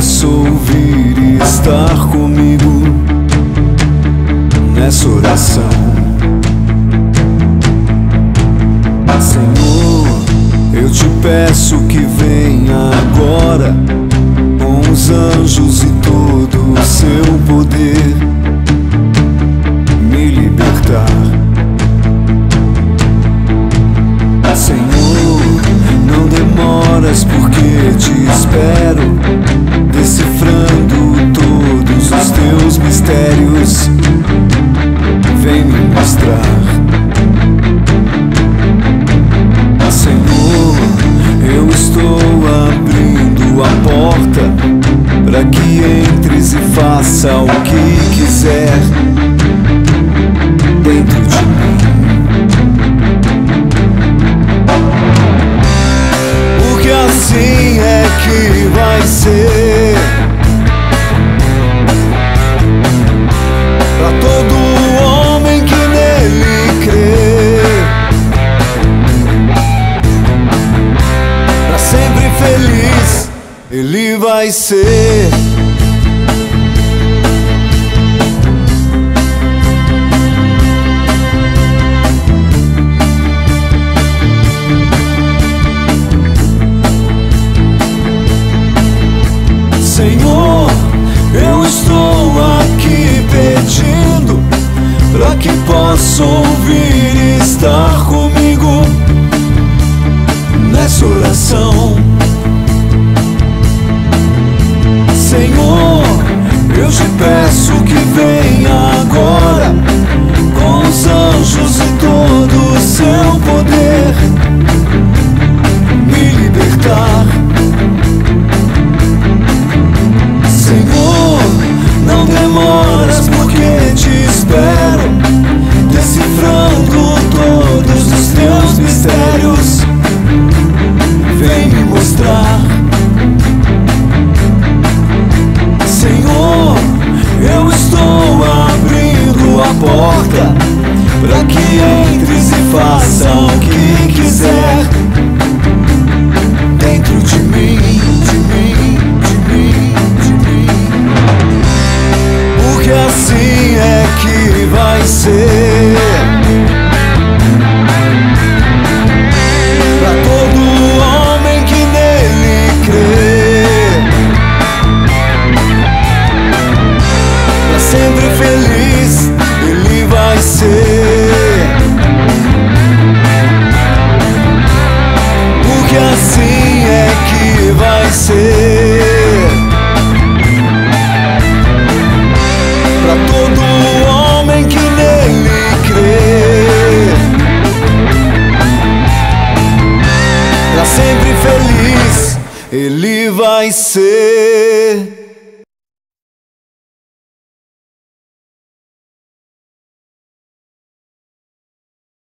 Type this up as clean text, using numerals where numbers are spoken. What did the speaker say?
posso ouvir e estar comigo nessa oração. Senhor, eu te peço que venha agora com os anjos e todo o seu poder me libertar. Senhor, não demoras porque te espero, decifrando todos os teus mistérios. Vem me mostrar. Senhor, eu estou abrindo a porta para que entres e faça o que quiser dentro de mim. Porque assim é que vai ser para todo homem que nele crê, para sempre feliz ele vai ser. Senhor, eu estou aqui pedindo para que possa ouvir e estar comigo nessa oração. Senhor, eu te peço que venha agora com os anjos e todo o seu poder me libertar. Senhor, não demoras porque te espero, decifrando todos os teus mistérios. Vem me mostrar. Senhor, eu estou abrindo a porta para que entres e faça o que quiser dentro de mim, de mim, de mim, de mim. Porque assim é que vai ser para todo homem que nele crê, para sempre feliz ele vai ser. Porque assim é que vai ser para todo homem que nele crê, para sempre feliz ele vai ser.